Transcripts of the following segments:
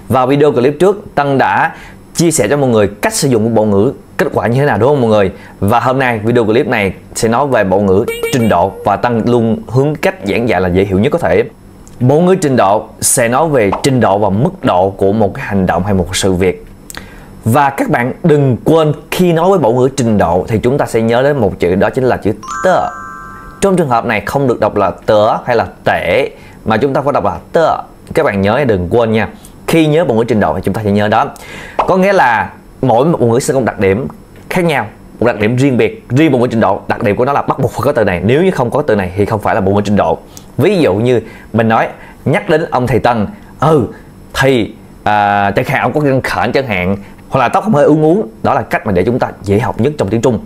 Vào video clip trước, Tân đã chia sẻ cho mọi người cách sử dụng bộ ngữ kết quả như thế nào, đúng không mọi người? Và hôm nay video clip này sẽ nói về bộ ngữ trình độ, và Tân luôn hướng cách giảng dạy là dễ hiểu nhất có thể. Bộ ngữ trình độ sẽ nói về trình độ và mức độ của một cái hành động hay một sự việc. Và các bạn đừng quên khi nói với bộ ngữ trình độ thì chúng ta sẽ nhớ đến một chữ, đó chính là chữ tơ. Trong trường hợp này không được đọc là tớ hay là tệ, mà chúng ta phải đọc là tơ. Các bạn nhớ đừng quên nha. Khi nhớ bộ ngữ trình độ thì chúng ta sẽ nhớ đó. Có nghĩa là mỗi một bộ ngữ sẽ có một đặc điểm khác nhau, một đặc điểm riêng biệt. Riêng bộ ngữ trình độ, đặc điểm của nó là bắt buộc phải có từ này. Nếu như không có từ này thì không phải là bộ ngữ trình độ. Ví dụ như mình nói nhắc đến ông thầy Tân, thì chẳng hạn ông có gân khểnh chẳng hạn, hoặc là tóc không hơi ướt uốn. Đó là cách mà để chúng ta dễ học nhất trong tiếng Trung.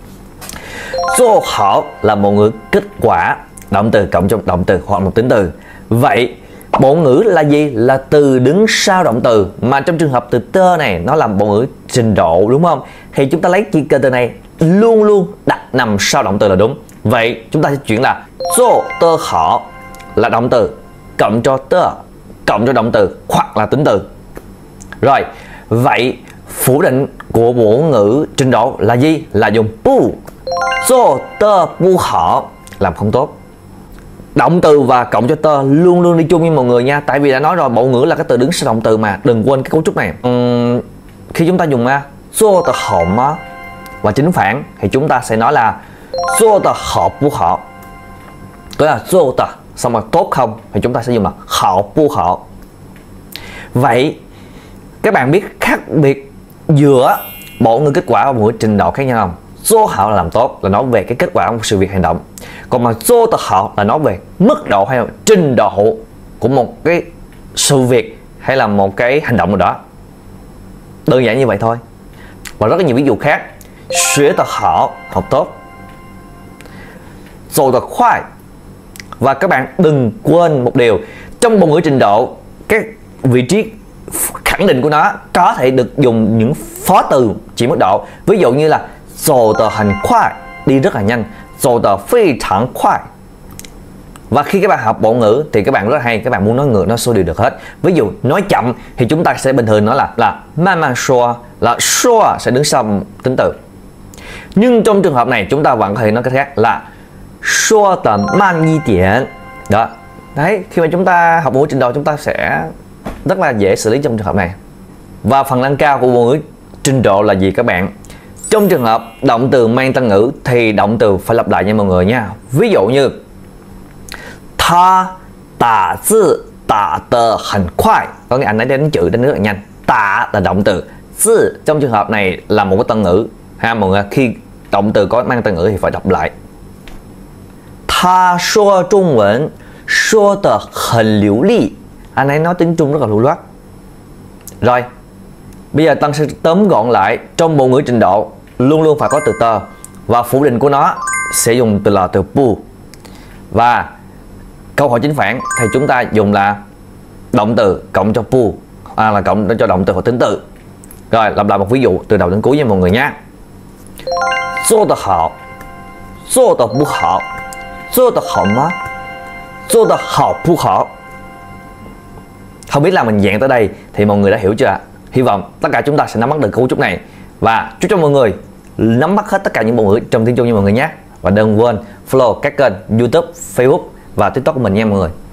Zô hảo là bộ ngữ kết quả, động từ cộng trong động từ hoặc một tính từ. Vậy bộ ngữ là gì? Là từ đứng sau động từ, mà trong trường hợp từ tơ này nó là bộ ngữ trình độ, đúng không? Thì chúng ta lấy chữ từ này luôn luôn đặt nằm sau động từ là đúng. Vậy chúng ta sẽ chuyển là zô tơ hảo là động từ cộng cho tơ cộng cho động từ hoặc là tính từ. Rồi, vậy phủ định của bộ ngữ trình độ là gì? Là dùng bu. Zô tơ bu hảo, làm không tốt. Động từ và cộng cho tơ luôn luôn đi chung với mọi người nha. Tại vì đã nói rồi, bộ ngữ là cái từ đứng sau động từ mà. Đừng quên cái cấu trúc này. Khi chúng ta dùng zô tơ hảo ma và chính phản thì chúng ta sẽ nói là zô tơ hảo bu hảo. Tức là zô tơ xong rồi tốt không thì chúng ta sẽ dùng là hảo bu hảo. Vậy các bạn biết khác biệt giữa bộ ngữ kết quả và bộ ngữ trình độ khác nhau không? Zô hảo là làm tốt, là nói về cái kết quả của một sự việc hành động. Còn mà zô tơ hảo là nói về mức độ hay là trình độ của một cái sự việc hay là một cái hành động nào đó. Đơn giản như vậy thôi. Và rất là nhiều ví dụ khác. Xuế tơ hảo, học tốt. Zô tơ khoai. Và các bạn đừng quên một điều, trong bộ ngữ trình độ, các vị trí khẳng định của nó có thể được dùng những phó từ chỉ mức độ. Ví dụ như là zô tơ hành khoai, đi rất là nhanh. Zô tơ phi thẳng khoai. Và khi các bạn học bộ ngữ thì các bạn rất hay, các bạn muốn nói ngược nó số đều được hết. Ví dụ nói chậm thì chúng ta sẽ bình thường nói là man man shua, là shua sẽ đứng sau tính từ. Nhưng trong trường hợp này chúng ta vẫn có thể nói cách khác là shua tờ man yi tiện. Đó. Đấy, khi mà chúng ta học bộ ngữ trình độ chúng ta sẽ rất là dễ xử lý trong trường hợp này. Và phần nâng cao của bộ ngữ trình độ là gì các bạn? Trong trường hợp động từ mang tăng ngữ thì động từ phải lặp lại nha mọi người nha. Ví dụ như tha tả zi tả tờ hành khoai, có nghĩa anh ấy đánh chữ đánh rất là nhanh. Tả là động từ, zi trong trường hợp này là một cái tân ngữ ha mọi người. Khi động từ có mang tăng ngữ thì phải đọc lại. Tha shua trung文说得很流利, anh ấy nói tiếng Trung rất là lưu loát. Rồi, bây giờ Tân sẽ tóm gọn lại. Trong bộ ngữ trình độ luôn luôn phải có từ tơ, và phủ định của nó sẽ dùng từ là từ bu. Và câu hỏi chính phản thì chúng ta dùng là động từ cộng cho bu, là cộng cho động từ hoặc tính từ. Rồi, lặp lại một ví dụ từ đầu đến cuối nha mọi người nhé. Zô tơ hảo, zô tơ bu hảo, zô tơ hảo ma, zô tơ hảo bu hảo. Không biết là mình dạng tới đây thì mọi người đã hiểu chưa ạ? Hy vọng tất cả chúng ta sẽ nắm bắt được cấu trúc này, và chúc cho mọi người nắm bắt hết tất cả những bộ ngữ trong tiếng Trung như mọi người nhé. Và đừng quên follow các kênh YouTube, Facebook và TikTok của mình nha mọi người.